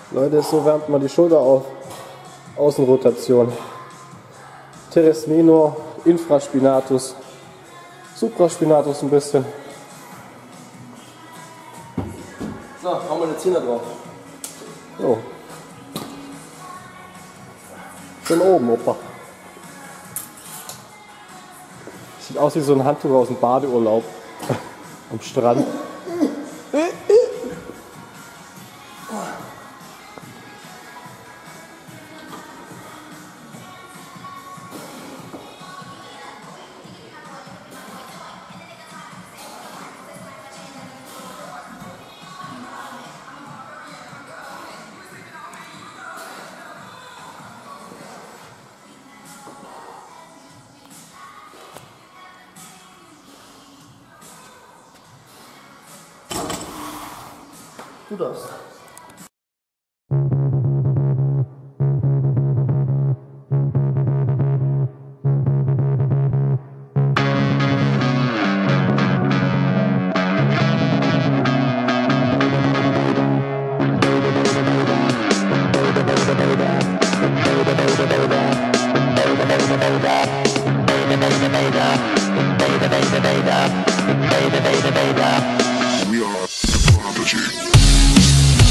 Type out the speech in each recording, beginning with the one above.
Leute, so wärmt man die Schulter auf. Außenrotation. Teres minor, Infraspinatus, Supraspinatus ein bisschen. So, hauen wir eine 10er drauf. So. Schön oben, Opa. Sieht aus wie so ein Handtuch aus dem Badeurlaub am Strand. Du darfst. We are Prodigy.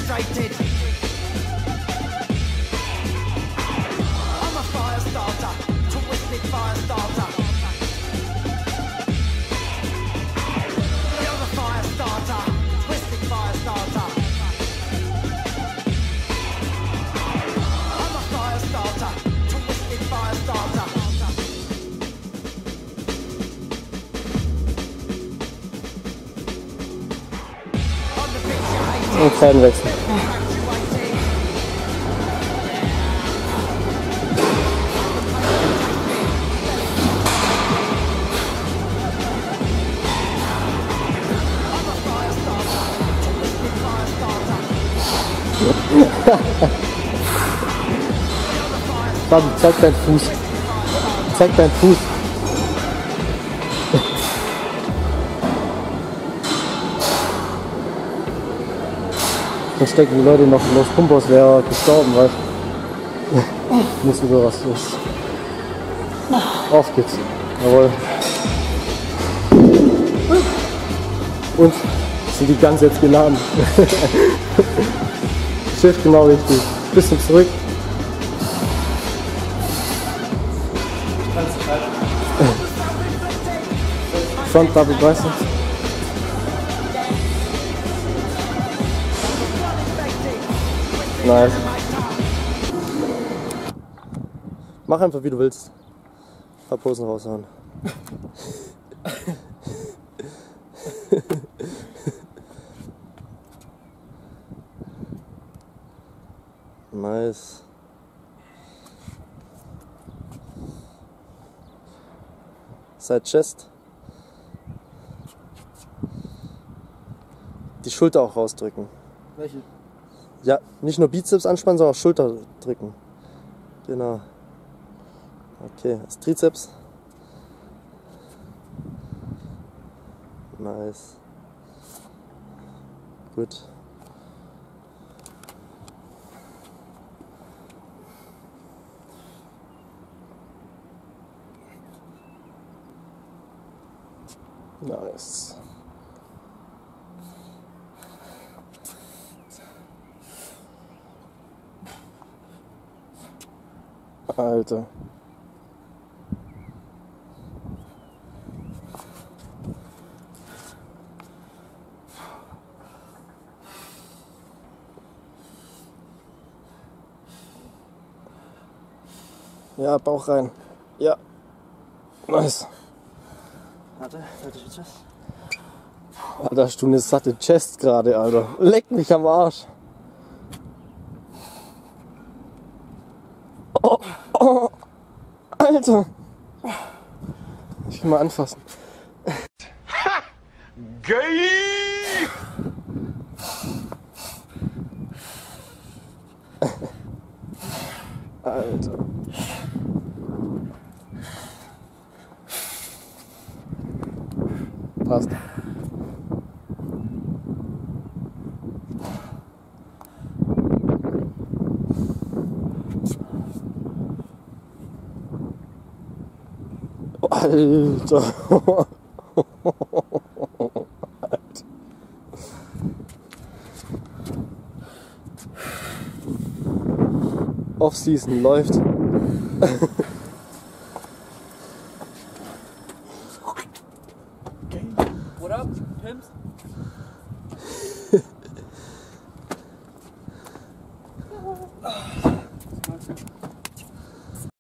frustrated. I'm a fire starter, twisted fire starter. You're the fire starter, twisted fire starter. I'm a fire starter, twisted fire starter. On the picture, Und Fernwechsel. Fabi, zeig deinen Fuß. Zeig deinen Fuß. Da stecken die Leute noch in Los Pumpos, wäre gestorben, weißt du. Muss über was los. Auf geht's. Jawohl. Und sind die Gans jetzt geladen? Schiff genau richtig. Bisschen zurück. Front Double Bicep. Nice. Mach einfach wie du willst. Ein paar Posen raushauen. Nice. Side Chest. Die Schulter auch rausdrücken. Welche? Ja, nicht nur Bizeps anspannen, sondern auch Schulter drücken. Genau. Okay, das Trizeps. Nice. Gut. Nice. Alter. Ja, Bauch rein. Ja. Nice. Warte, ich das? Alter, hast du eine satte Chest gerade, Alter. Leck mich am Arsch. Oh, oh, Alter. Ich will mal anfassen. Geil! Alter. Passt. Alter. Off-Season läuft. What up, Pimps?